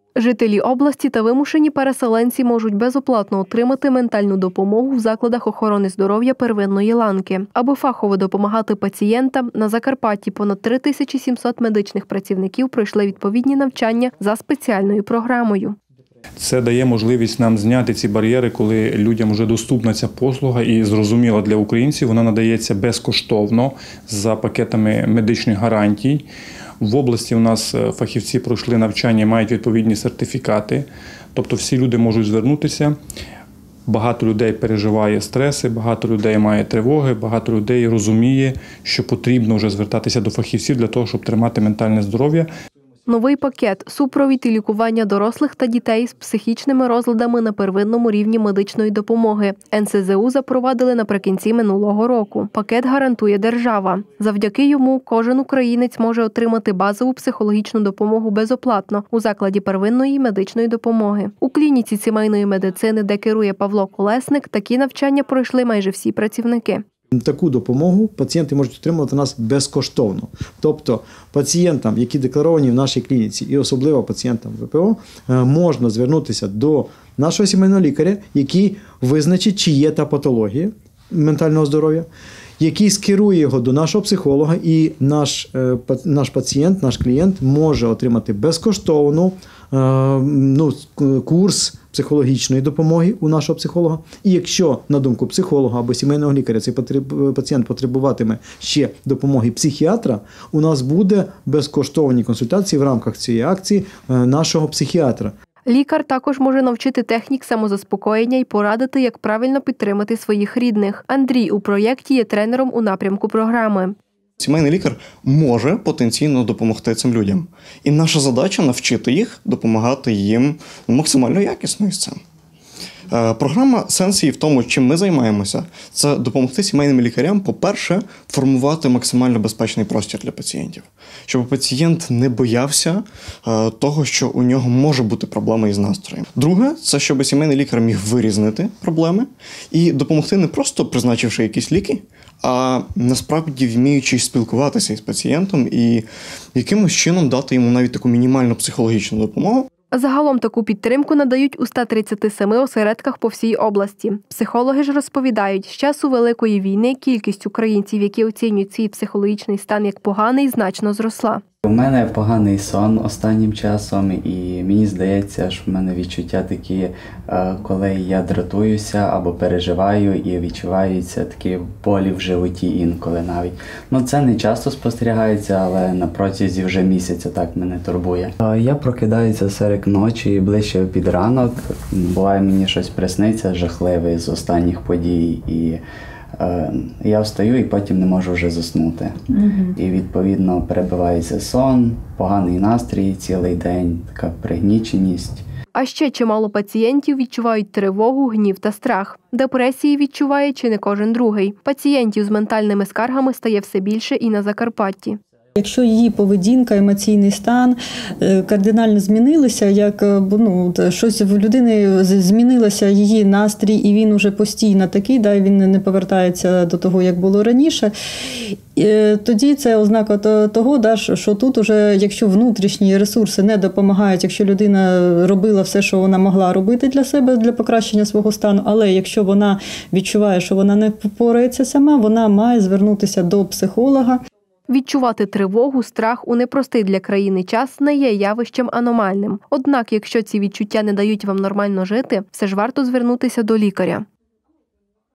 Жителі області та вимушені переселенці можуть безоплатно отримати ментальну допомогу в закладах охорони здоров'я первинної ланки. Аби фахово допомагати пацієнтам, на Закарпатті понад 3700 медичних працівників пройшли відповідні навчання за спеціальною програмою. Це дає можливість нам зняти ці бар'єри, коли людям вже доступна ця послуга і зрозуміла для українців. Вона надається безкоштовно за пакетами медичних гарантій. В області у нас фахівці пройшли навчання, мають відповідні сертифікати. Тобто всі люди можуть звернутися. Багато людей переживає стреси, багато людей має тривоги, багато людей розуміє, що потрібно вже звертатися до фахівців для того, щоб тримати ментальне здоров'я. Новий пакет – супровід і лікування дорослих та дітей з психічними розладами на первинному рівні медичної допомоги. НСЗУ запровадили наприкінці минулого року. Пакет гарантує держава. Завдяки йому кожен українець може отримати базову психологічну допомогу безоплатно у закладі первинної медичної допомоги. У клініці сімейної медицини, де керує Павло Колесник, такі навчання пройшли майже всі працівники. Таку допомогу пацієнти можуть отримувати у нас безкоштовно. Тобто пацієнтам, які декларовані в нашій клініці, і особливо пацієнтам ВПО, можна звернутися до нашого сімейного лікаря, який визначить, чи є та патологія ментального здоров'я, який скерує його до нашого психолога, і наш пацієнт, наш клієнт може отримати безкоштовно курс психологічної допомоги у нашого психолога. І якщо, на думку психолога або сімейного лікаря, цей пацієнт потребуватиме ще допомоги психіатра, у нас буде безкоштовні консультації в рамках цієї акції нашого психіатра. Лікар також може навчити технік самозаспокоєння і порадити, як правильно підтримати своїх рідних. Андрій у проєкті є тренером у напрямку програми. Сімейний лікар може потенційно допомогти цим людям. І наша задача – навчити їх, допомагати їм максимально якісно із цим. Програма сенс її в тому, чим ми займаємося, це допомогти сімейним лікарям, по-перше, формувати максимально безпечний простір для пацієнтів. Щоб пацієнт не боявся того, що у нього може бути проблема із настроєм. Друге, це щоб сімейний лікар міг вирізнити проблеми і допомогти не просто призначивши якісь ліки, а насправді вміючи спілкуватися із пацієнтом і якимось чином дати йому навіть таку мінімальну психологічну допомогу. Загалом таку підтримку надають у 137 осередках по всій області. Психологи ж розповідають, з часу Великої війни кількість українців, які оцінюють свій психологічний стан як поганий, значно зросла. У мене поганий сон останнім часом, і мені здається, що в мене відчуття такі, коли я дратуюся або переживаю, і відчуваються такі болі в животі інколи навіть. Це не часто спостерігається, але на протязі вже місяця так мене турбує. Я прокидаюся серед ночі, ближче під ранок. Буває, мені щось присниться жахливе з останніх подій, і я встаю і потім не можу вже заснути. І відповідно перебивається сон, поганий настрій цілий день, така пригніченість. А ще чимало пацієнтів відчувають тривогу, гнів та страх. Депресії відчуває чи не кожен другий. Пацієнтів з ментальними скаргами стає все більше і на Закарпатті. Якщо її поведінка, емоційний стан кардинально змінилися, як щось в людини змінилося, її настрій, і він уже постійно такий, він не повертається до того, як було раніше, тоді це ознака того, що тут уже, якщо внутрішні ресурси не допомагають, якщо людина робила все, що вона могла робити для себе, для покращення свого стану, але якщо вона відчуває, що вона не впорається сама, вона має звернутися до психолога. Відчувати тривогу, страх у непростий для країни час не є явищем аномальним. Однак, якщо ці відчуття не дають вам нормально жити, все ж варто звернутися до лікаря.